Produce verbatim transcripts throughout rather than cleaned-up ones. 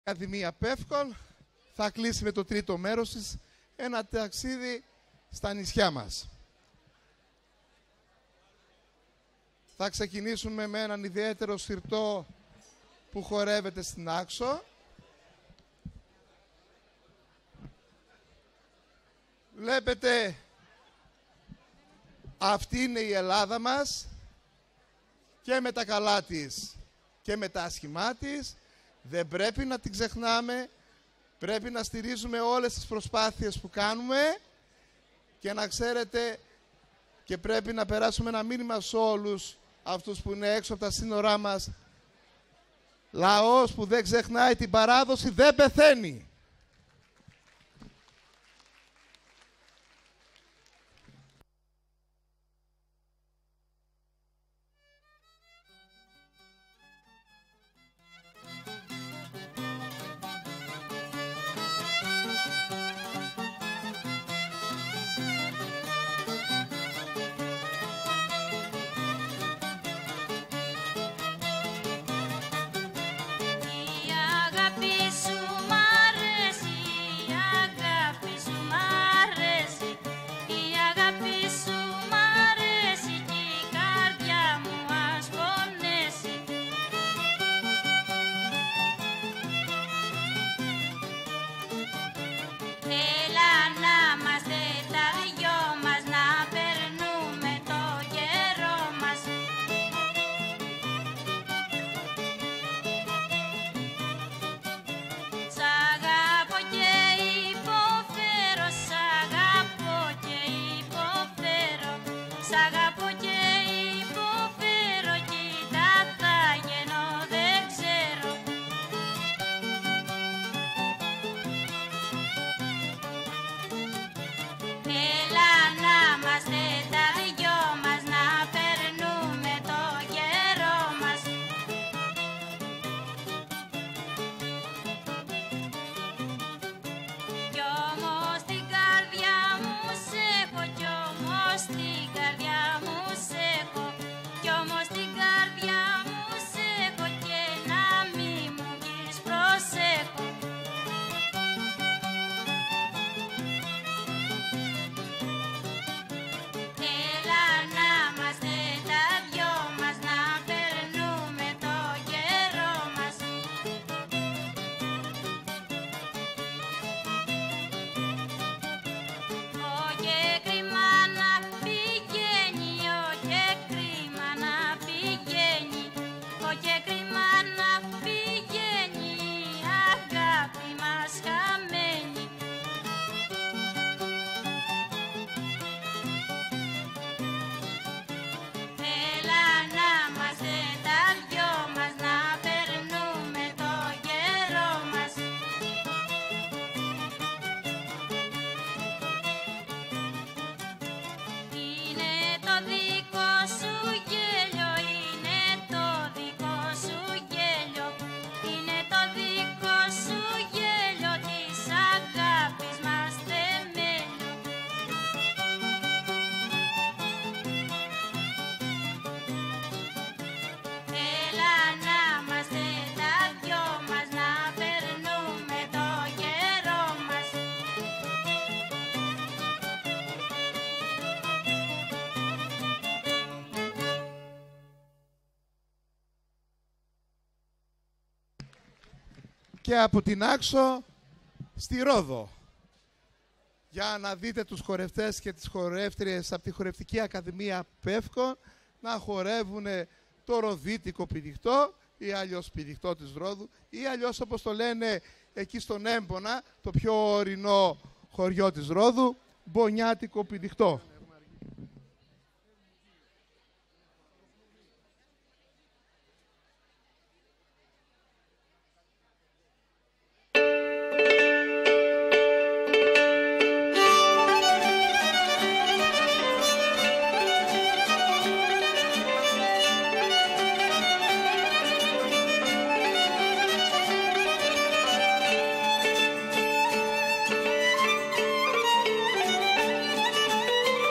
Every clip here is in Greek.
Ακαδημία Πεύκων θα κλείσει με το τρίτο μέρος της ένα ταξίδι στα νησιά μας. Θα ξεκινήσουμε με έναν ιδιαίτερο συρτό που χορεύεται στην Άξο. Βλέπετε, αυτή είναι η Ελλάδα μας, και με τα καλά της και με τα άσχημά της. Δεν πρέπει να την ξεχνάμε, πρέπει να στηρίζουμε όλες τις προσπάθειες που κάνουμε και να ξέρετε, και πρέπει να περάσουμε ένα μήνυμα σε όλους αυτούς που είναι έξω από τα σύνορά μας. Λαός που δεν ξεχνάει την παράδοση δεν πεθαίνει. Και από την Άξο στη Ρόδο, για να δείτε τους χορευτές και τις χορεύτριες από τη Χορευτική Ακαδημία Πεύκων να χορεύουν το ροδίτικο πηδιχτό ή αλλιώς πηδιχτό της Ρόδου, ή αλλιώς όπως το λένε εκεί στον Έμπονα, το πιο ορεινό χωριό της Ρόδου, μπονιάτικο πηδιχτό. Thank you.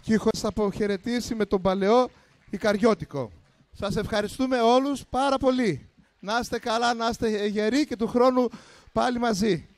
Κήχος θα αποχαιρετήσει με τον παλαιό Ικαριώτικο. Σας ευχαριστούμε όλους πάρα πολύ. Να είστε καλά, να είστε γεροί και του χρόνου πάλι μαζί.